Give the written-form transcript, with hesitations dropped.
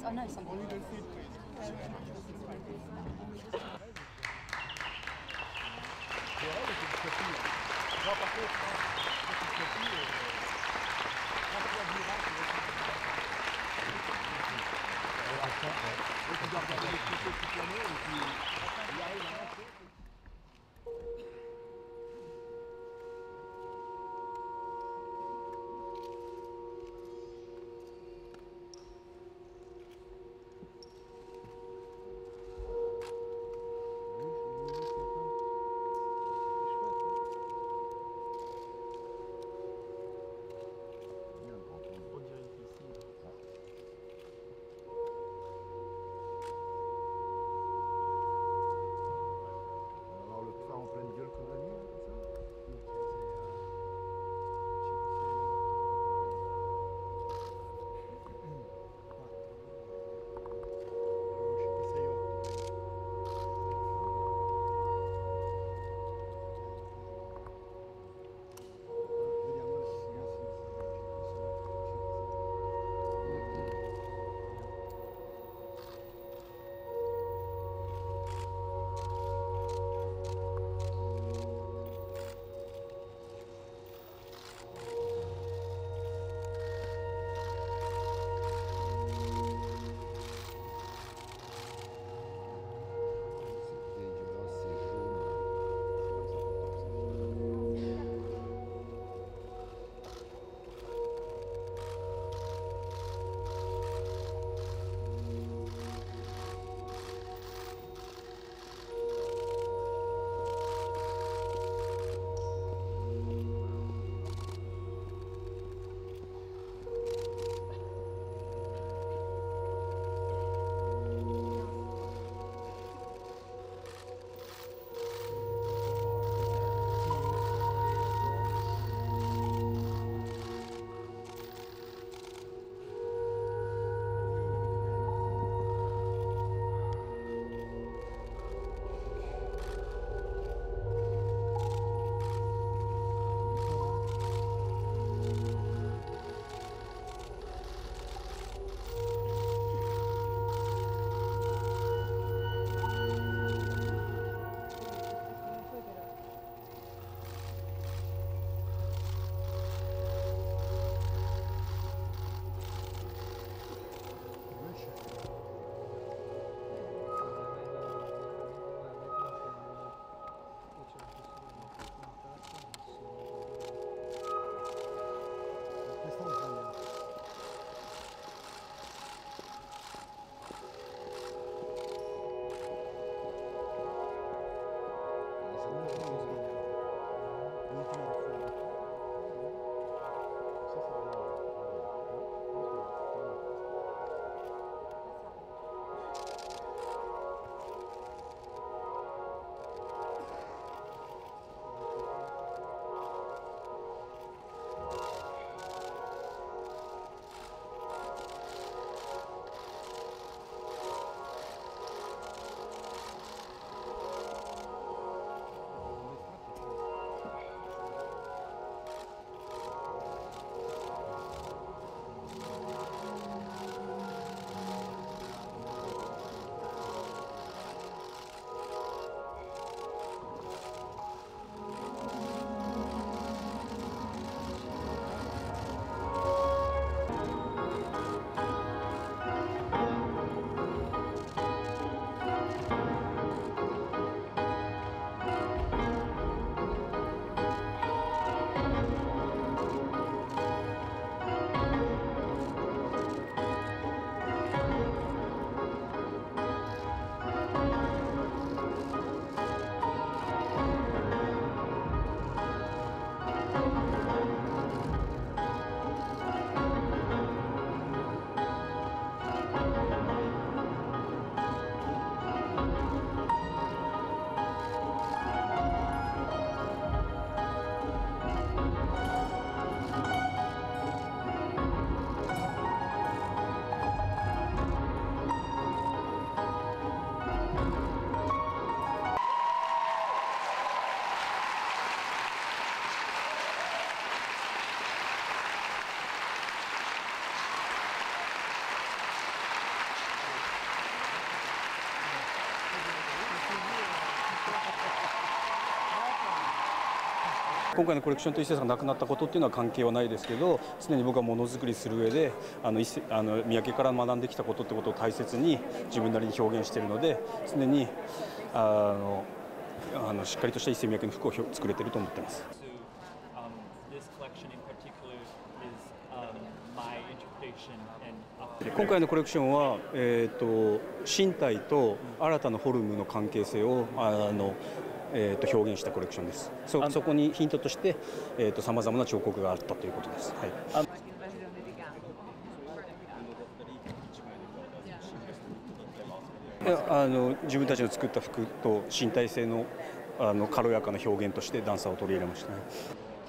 Ah non, ils sont Only the seat, please. Moi, par contre, tu dois regarder les photos toute l'année et puis il arrive à marcher. 今回のコレクションと伊勢さんが亡くなったことっていうのは関係はないですけど、常に僕はものづくりする上で三宅から学んできたことってことを大切に自分なりに表現しているので、常にしっかりとした伊勢三宅の服を作れていると思っています。今回のコレクションは、身体と新たなフォルムの関係性を表現したコレクションです。そこにヒントとしてさまざまな彫刻があったということです。はい、自分たちの作った服と身体性の軽やかな表現としてダンサーを取り入れましたね。